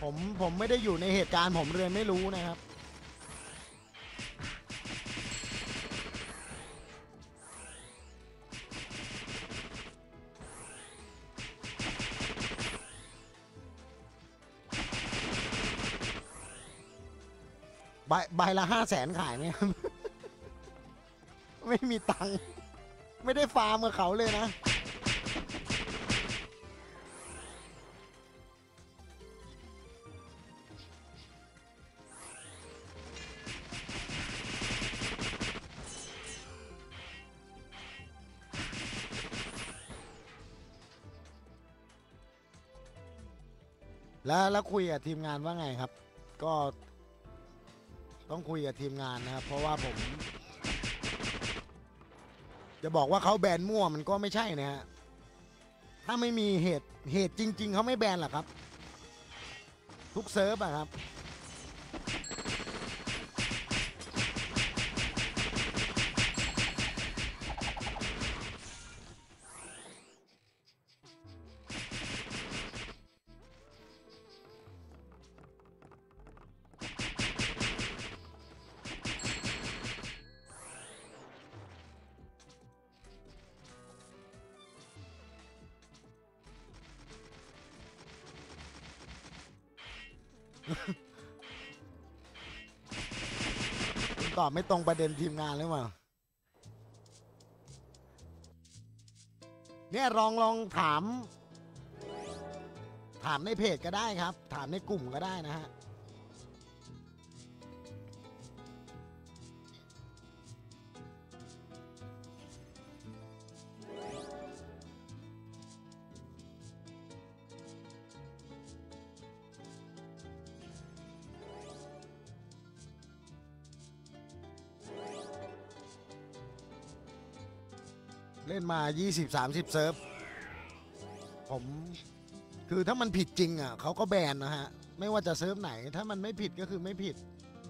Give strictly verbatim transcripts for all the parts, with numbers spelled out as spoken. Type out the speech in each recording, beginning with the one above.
ผมผมไม่ได้อยู่ในเหตุการณ์ผมเลยไม่รู้นะครับใบใบละห้าแสนขายไหมครับ ไม่มีตังค์ไม่ได้ฟาร์มกับเขาเลยนะแล้วแล้วคุยกับทีมงานว่าไงครับ ก็ต้องคุยกับทีมงานนะครับเพราะว่าผมจะบอกว่าเขาแบนมั่วมันก็ไม่ใช่นะฮะถ้าไม่มีเหตุเหตุจริงๆเขาไม่แบนหรอกครับทุกเซิร์ฟอะครับตอบไม่ตรงประเด็นทีมงานหรือเปล่าเนี่ยลองลองถามถามในเพจก็ได้ครับถามในกลุ่มก็ได้นะฮะเล่นมา ยี่สิบ สามสิบ เซิร์ฟผมคือถ้ามันผิดจริงอ่ะเขาก็แบนนะฮะไม่ว่าจะเซิร์ฟไหนถ้ามันไม่ผิดก็คือไม่ผิด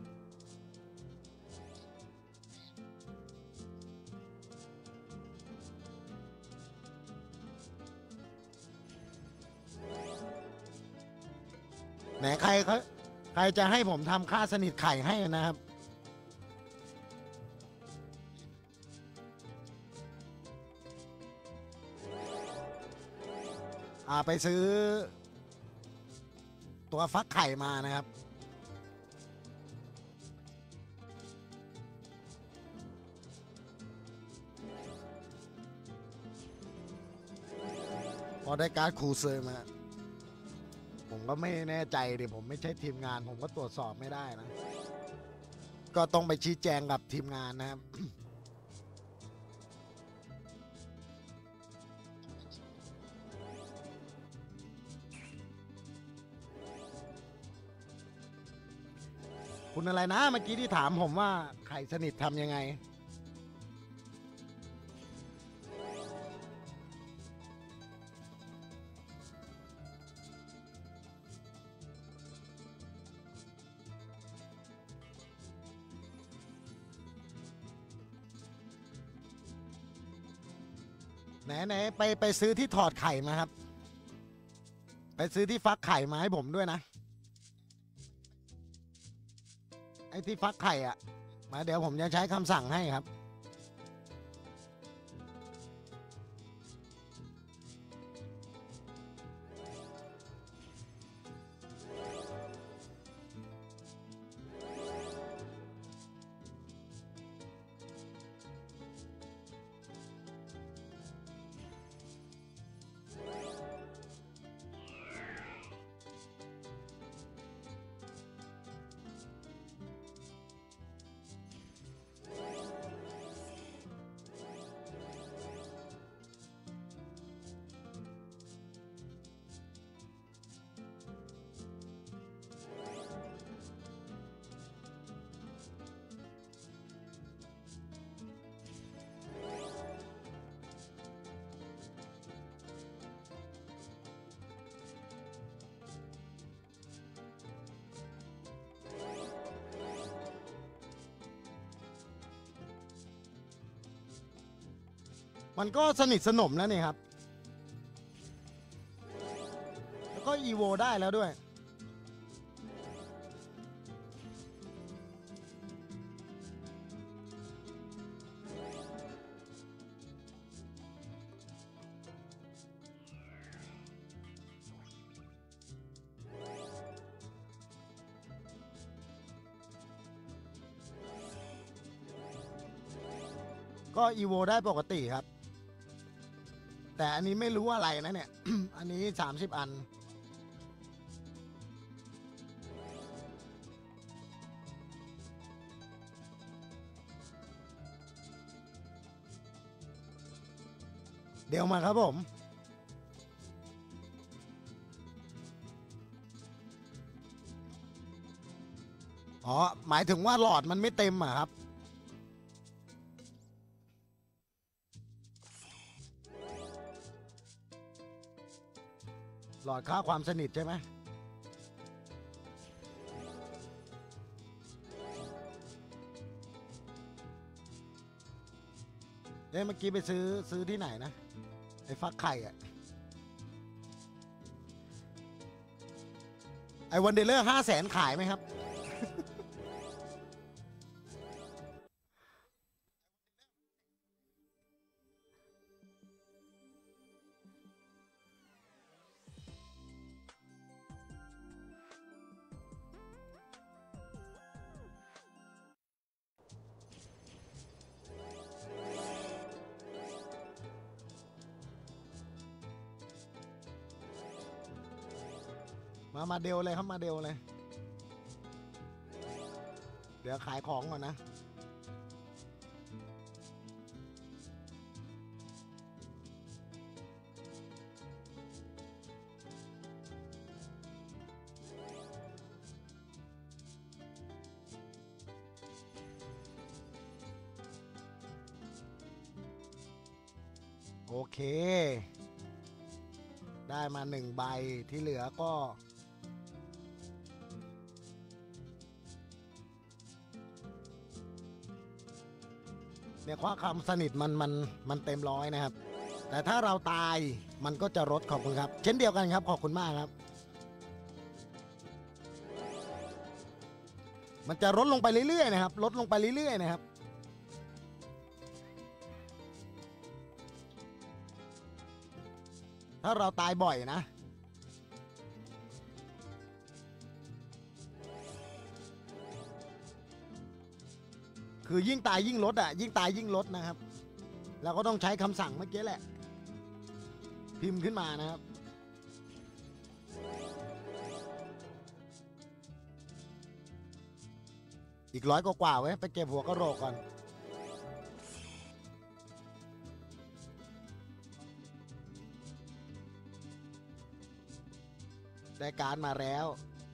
ไหนใครเขาใครจะให้ผมทำค่าสนิทไข่ให้นะครับอ่าไปซื้อตัวฟักไข่มานะครับพอได้การ์ดครูเซอร์มาผมก็ไม่แน่ใจดิผมไม่ใช่ทีมงานผมก็ตรวจสอบไม่ได้นะก็ต้องไปชี้แจงกับทีมงานนะครับคุณอะไรนะเมื่อกี้ที่ถามผมว่าไข่สนิททำยังไงไหนไหนไปไปซื้อที่ถอดไข่มาครับไปซื้อที่ฟักไข่มาให้ผมด้วยนะไอ้ที่ฟักไข่อ่ะมาเดี๋ยวผมจะใช้คำสั่งให้ครับมันก็สนิทสนมแล้วนี่ครับแล้วก็อีโวได้แล้วด้วยก็อีโวได้ปกติครับแต่อันนี้ไม่รู้อะไรนะเนี่ย อันนี้สามสิบอันเดี๋ยวมาครับผมอ๋อหมายถึงว่าหลอดมันไม่เต็มอ่ะครับหลอดค่าความสนิทใช่ไหมเอ๊ะเมื่อกี้ไปซื้อซื้อที่ไหนนะไอ้ฟักไข่อะไอ้วันเดลเลอร์ห้าแสนขายไหมครับ มามาเดลเลยครับมาเดลเลย เดี๋ยวขายของก่อนนะโอเคได้มาหนึ่งใบที่เหลือก็เนี่ยความคำสนิทมันมันมันเต็มร้อยนะครับแต่ถ้าเราตายมันก็จะลดขอบคุณครับเช่นเดียวกันครับขอบคุณมากครับมันจะลดลงไปเรื่อยๆนะครับลดลงไปเรื่อยๆนะครับถ้าเราตายบ่อยนะคือยิ่งตายยิ่งลดอ่ะยิ่งตายยิ่งลดนะครับแล้วก็ต้องใช้คำสั่งเมื่อกี้แหละพิมพ์ขึ้นมานะครับอีกร้อยกว่าๆไว้ไปเก็บหัวกระโหลกก่อนได้การมาแล้ว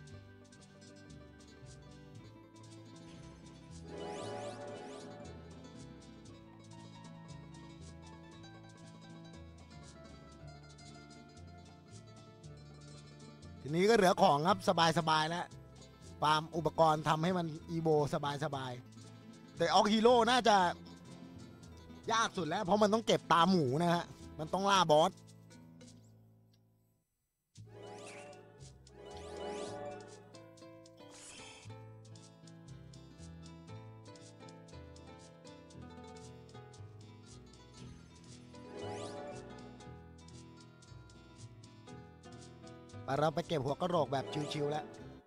ทีนี้ก็เหลือของครับสบายๆแล้วฟาร์มอุปกรณ์ทำให้มันอีโบสบายๆแต่ออกฮีโร่น่าจะยากสุดแล้วเพราะมันต้องเก็บตามหมูนะฮะมันต้องล่าบอสเราไปเก็บหัวกระโหลกแบบชิวๆแล้ว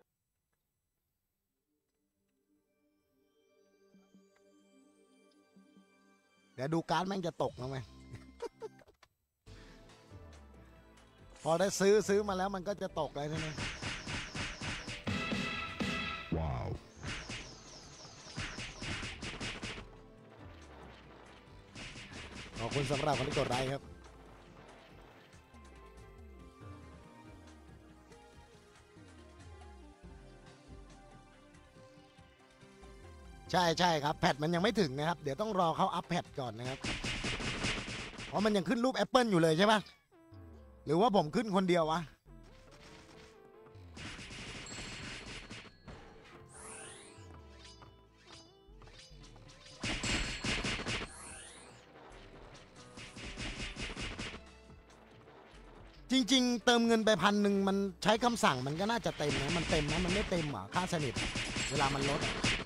เดี๋ยวดูการ์ดแม่งจะตกนะไหม พอได้ซื้อซื้อมาแล้วมันก็จะตกเลยใช่ไหมว้าวขอบคุณสำหรับคนที่กดไลค์ครับใช่ใช่ครับแพทมันยังไม่ถึงนะครับเดี๋ยวต้องรอเขาอัพแพทก่อนนะครับเพราะมันยังขึ้นรูปแอปเปิลอยู่เลยใช่ไหมหรือว่าผมขึ้นคนเดียววะจริงๆเติมเงินไปพันหนึ่งมันใช้คำสั่งมันก็น่าจะเต็มนะมันเต็มนะมันไม่เต็มอ่ะค่าสนิทเวลามันลด